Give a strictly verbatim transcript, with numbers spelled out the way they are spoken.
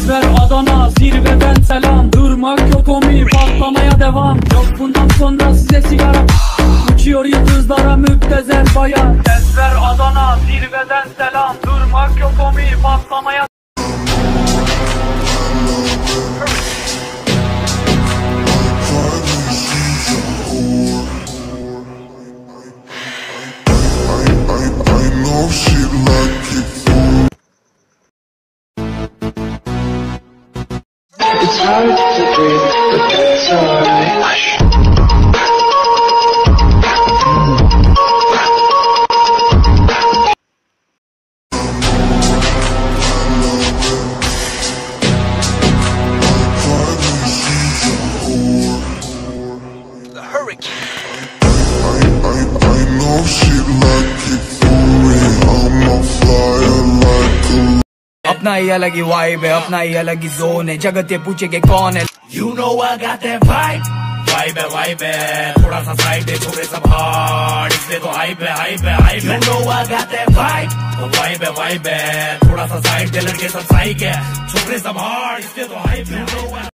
Denver, Adana, zirveden selam. Durmak yok omi, patlamaya devam. Yok bundan sonra size sigara. Uçuyor yıldızlara müptezel bayan. Denver, Adana, zirveden selam. Durmak yok omi, patlamaya. It's hard to breathe, but that's alright. The hurricane. I, I, I know she like it for me. I'm a flyer like a अपना ही अलग ही vibe है, अपना ही अलग ही zone है, जगत ये पूछे के कौन है। You know I got that vibe, vibe है vibe है, थोड़ा सा साइड है, छोरे सब हार्ड, इसलिए तो हाइप है हाइप है हाइप है। You know I got that vibe, vibe है vibe है, थोड़ा सा साइड है, लड़के सब साइक है, छोरे सब हार्ड, इसलिए तो हाइप है।